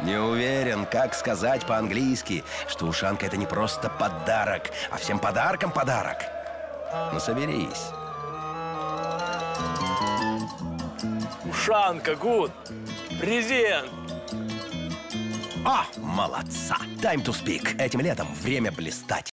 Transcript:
Не уверен, как сказать по-английски, что ушанка — это не просто подарок, а всем подаркам подарок. Ну, соберись. Ушанка, гуд. Презент. О, молодца! Time to speak. Этим летом время блистать.